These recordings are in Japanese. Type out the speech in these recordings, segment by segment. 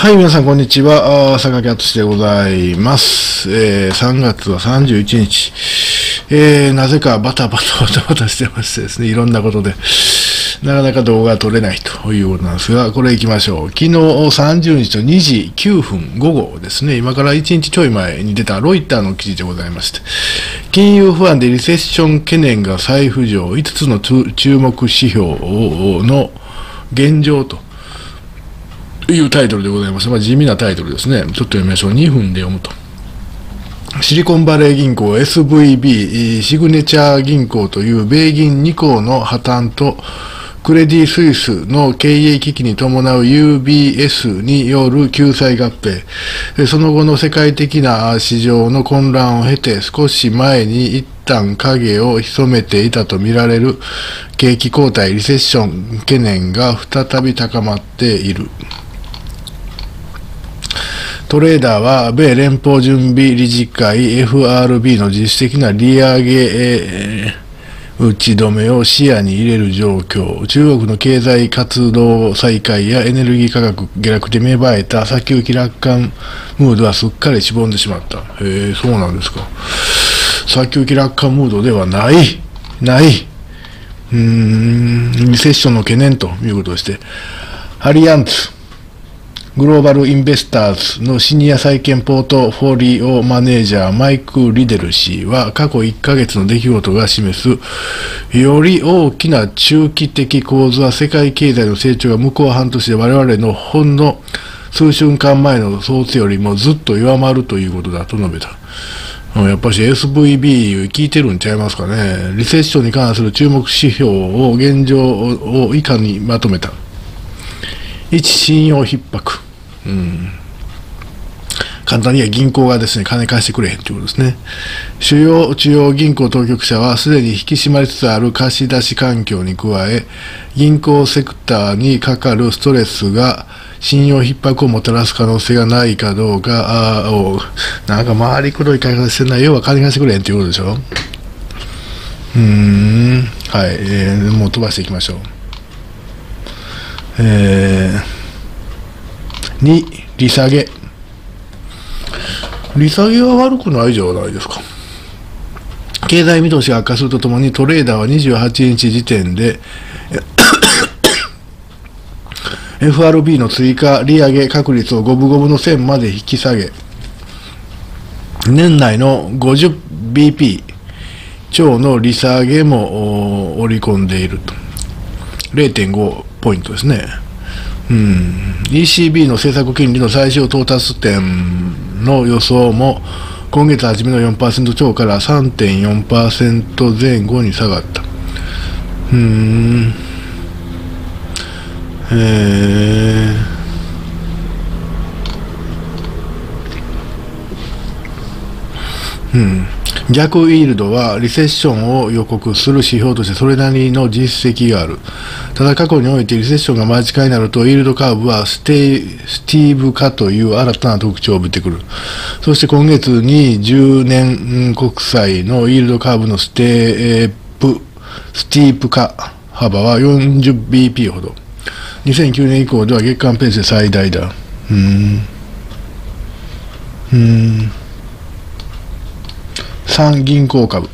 はい、皆さん、こんにちは。坂木敦でございます。3月は31日。なぜかバタしてましてですね、いろんなことで、なかなか動画が撮れないということなんですが、これ行きましょう。昨日30日の2時9分午後ですね、今から1日ちょい前に出たロイターの記事でございまして、金融不安でリセッション懸念が再浮上、5つの注目指標の現状と、いうタイトルでございます。地味なタイトルですね。ちょっと読みましょう。2分で読むと。シリコンバレー銀行 SVB、シグネチャー銀行という米銀2行の破綻と、クレディ・スイスの経営危機に伴う UBS による救済合併、その後の世界的な市場の混乱を経て、少し前に一旦影を潜めていたとみられる景気後退、リセッション懸念が再び高まっている。トレーダーは、米連邦準備理事会 FRB の実質的な利上げ打ち止めを視野に入れる状況、中国の経済活動再開やエネルギー価格下落で芽生えた先行き楽観ムードはすっかりしぼんでしまった。そうなんですか。先行き楽観ムードではない。リセッションの懸念ということでして、アリアンツグローバルインベスターズのシニア債券ポートフォリオマネージャーマイク・リデル氏は過去1ヶ月の出来事が示すより大きな中期的構図は世界経済の成長が向こう半年で我々のほんの数週間前の想定よりもずっと弱まるということだと述べた。やっぱし SVB 聞いてるんちゃいますかね。リセッションに関する注目指標を現状を以下にまとめた。1、信用逼迫。簡単には銀行がですね、金貸してくれへんということですね。主要中央銀行当局者はすでに引き締まりつつある貸し出し環境に加え、銀行セクターにかかるストレスが信用逼迫をもたらす可能性がないかどうかなんか回りくどい買い方してない。要は金貸してくれへんということでしょ。はい、もう飛ばしていきましょう。2、利下げ。利下げは悪くないじゃないですか。経済見通しが悪化するとともに、トレーダーは28日時点でFRB の追加利上げ確率を五分五分の線まで引き下げ、年内の 50bp 超の利下げも織り込んでいると。0.5 ポイントですね。ECB の政策金利の最小到達点の予想も今月初めの 4% 超から 3.4% 前後に下がった。逆イールドはリセッションを予告する指標としてそれなりの実績がある。ただ過去においてリセッションが間近になるとイールドカーブはスティーブ化という新たな特徴を帯びてくる。そして今月に10年国債のイールドカーブのスティープ化幅は 40bp ほど。2009年以降では月間ペースで最大だ。3、銀行株。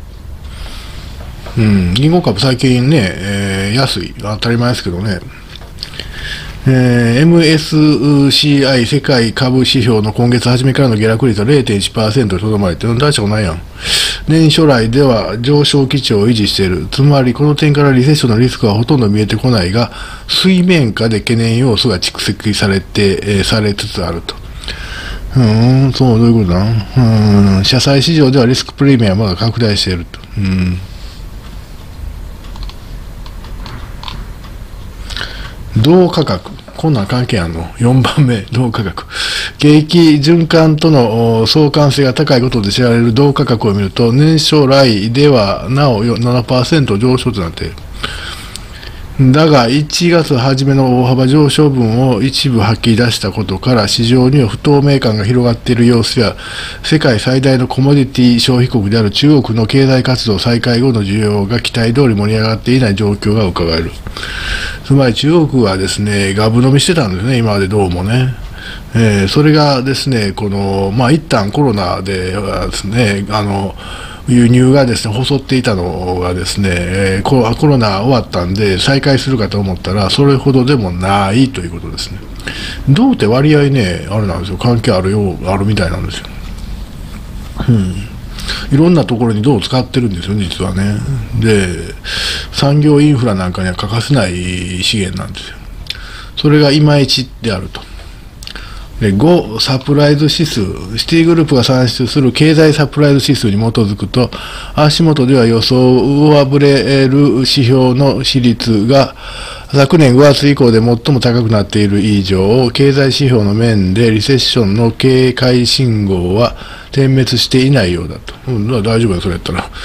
銀行株最近ね、安い。当たり前ですけどね。MSCI 世界株指標の今月初めからの下落率は 0.1% にとどまりって大したことないやん。年初来では上昇基調を維持している。つまりこの点からリセッションのリスクはほとんど見えてこないが、水面下で懸念要素が蓄積されつつあると。そう、どういうことだ。社債市場ではリスクプレミアムが拡大していると。同価格。こんなん関係あるの ?4 番目、同価格。景気循環との相関性が高いことで知られる同価格を見ると、年初来ではなお 7% 上昇となっている。だが、1月初めの大幅上昇分を一部吐き出したことから、市場には不透明感が広がっている様子や、世界最大のコモディティ消費国である中国の経済活動再開後の需要が期待通り盛り上がっていない状況が伺える。つまり中国はですね、ガブ飲みしてたんですね、今までどうもね。 それがですね、一旦コロナではですね、輸入がですね、細っていたのがですね、コロナ終わったんで再開するかと思ったら、それほどでもないということですね。銅って割合ね、あれなんですよ、関係あるみたいなんですよ。いろんなところに銅を使ってるんですよ、実はね。で、産業インフラなんかには欠かせない資源なんですよ。それがいまいちであると。で5、サプライズ指数。シティグループが算出する経済サプライズ指数に基づくと、足元では予想を上振れる指標の比率が昨年5月以降で最も高くなっている以上、経済指標の面でリセッションの警戒信号は点滅していないようだと。大丈夫だ、それやったら。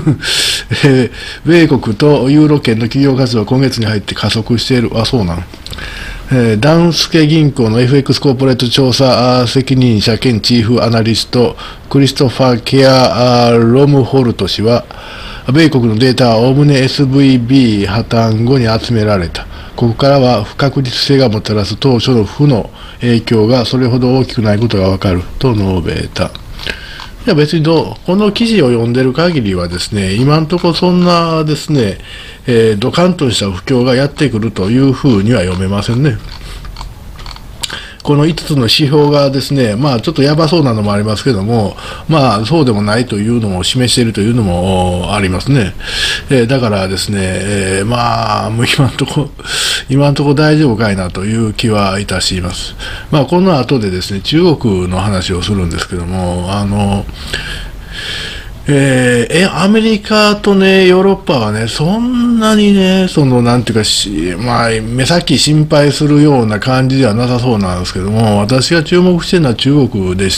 米国とユーロ圏の企業活動は今月に入って加速している。あ、そうなん。ダンスケ銀行の FX コーポレート調査責任者兼チーフアナリスト、クリストファー・ケア・ロムホルト氏は、米国のデータはおおむね SVB 破綻後に集められた。ここからは不確実性がもたらす当初の負の影響がそれほど大きくないことがわかると述べた。いや別にこの記事を読んでる限りはですね、今のところそんなですね、ドカンとした不況がやってくるというふうには読めませんね。この5つの指標がですね、ちょっとやばそうなのもありますけども、そうでもないというのを示しているというのもありますね。だからですね、もう今のところ大丈夫かいなという気はいたします。この後でですね、中国の話をするんですけども、アメリカとね、ヨーロッパはね、そんなにね、なんていうか目先心配するような感じではなさそうなんですけども、私が注目しているのは中国でして、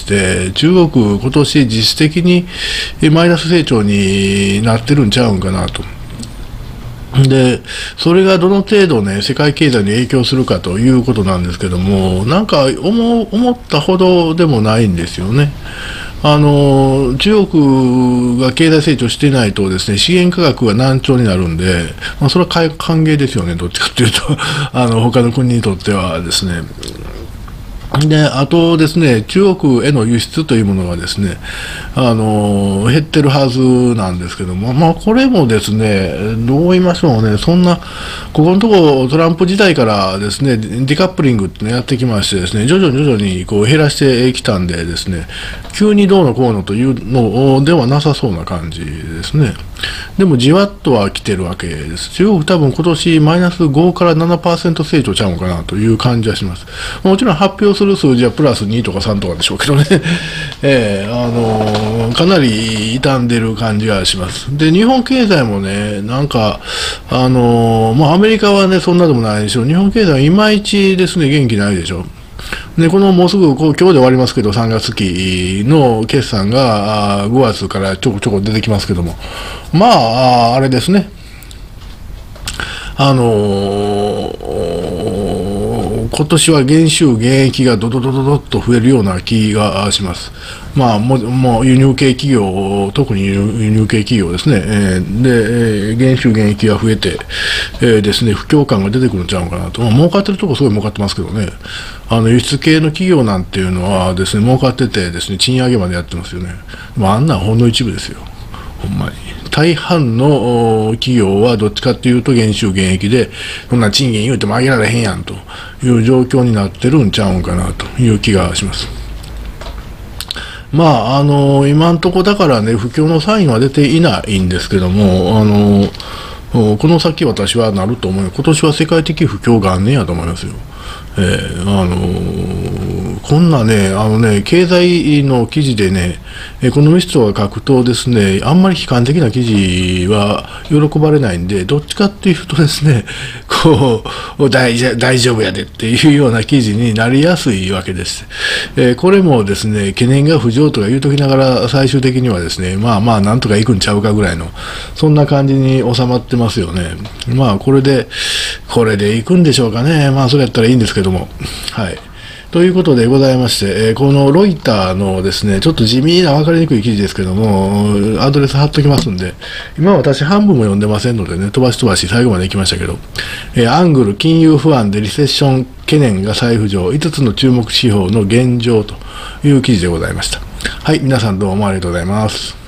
中国、今年実質的にマイナス成長になってるんちゃうんかなと。で、それがどの程度ね、世界経済に影響するかということなんですけども、なんか思ったほどでもないんですよね。中国が経済成長していないとですね、資源価格が難聴になるんで、それは歓迎ですよね、どっちかというと、他の国にとってはですね。で、あとですね、中国への輸出というものがですね、減ってるはずなんですけども、これもですね、どう言いましょうね、そんな、ここのところトランプ時代からですね、デカップリングってやってきましてですね、徐々に減らしてきたんでですね、急にどうのこうのというのではなさそうな感じですね。でもじわっとは来てるわけです。中国多分今年マイナス5から 7% 成長ちゃうのかなという感じはします。もちろん発表する数字はプラス2とか3とかでしょうけどね、かなり傷んでる感じがします。で、日本経済もね、なんか、アメリカはね、そんなでもないでしょう。日本経済はいまいちですね、元気ないでしょ。で、もうすぐ今日で終わりますけど、3月期の決算が5月からちょこちょこ出てきますけども、あれですね、今年は減収減益がドドッと増えるような気がします。もう輸入系企業、特に輸入系企業ですね。で、減収減益が増えて、ですね、不況感が出てくるんちゃうかなと。儲かってるとこすごい儲かってますけどね。輸出系の企業なんていうのはですね、儲かっててですね、賃上げまでやってますよね。あんなんほんの一部ですよ。ほんまに。大半の企業はどっちかっていうと減収減益で、こんな賃金言うても上げられへんやんという状況になってるんちゃうんかなという気がします。今のところだからね、不況のサインは出ていないんですけども、この先私はなると思う。今年は世界的不況元年やと思いますよ。こんなね、経済の記事でね、エコノミストが書くとですね、あんまり悲観的な記事は喜ばれないんで、どっちかっていうとですね、大丈夫やでっていうような記事になりやすいわけです。これもですね、懸念が浮上とか言うときながら、最終的にはですね、なんとかいくんちゃうかぐらいの、そんな感じに収まってますよね。これでいくんでしょうかね。それやったらいいんですけども。はい。 ということでございまして、このロイターのですね、ちょっと地味な分かりにくい記事ですけども、アドレス貼っときますんで、今私半分も読んでませんのでね、飛ばし飛ばし最後まで行きましたけど、アングル金融不安でリセッション懸念が再浮上、5つの注目指標の現状という記事でございました。はい、皆さんどうもありがとうございます。